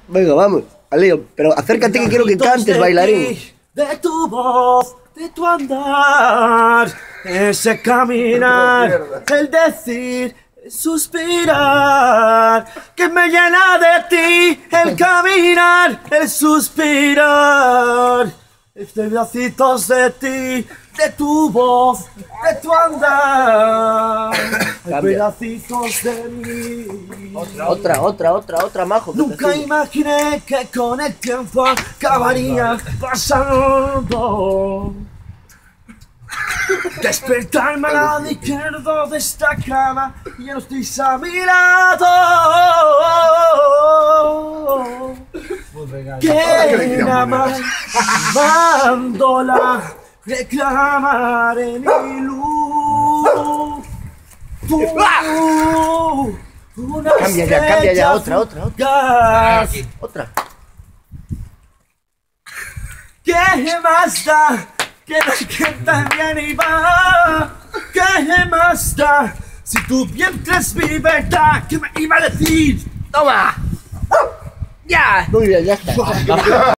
Venga, vamos, al lío. Pero acércate que quiero que cantes, bailarín. De tu voz, de tu andar, ese caminar, el decir, el suspirar, que me llena de ti, el caminar, el suspirar. Pedacitos de ti, de tu voz, de tu andar, pedacitos de mí. Otra, majo. Nunca imaginé que con el tiempo acabaría pasando. Despertarme al lado izquierdo de esta cama y ya no estoy a mi lado. Que nada más mándola reclamaré mi luz. Cambia ya, otra. Otra. ¿Qué más da? Que también iba. ¿Qué más da? Si tu vientre es mi verdad, ¿qué me iba a decir? ¡Toma! ¡Ya! Muy bien, ya está.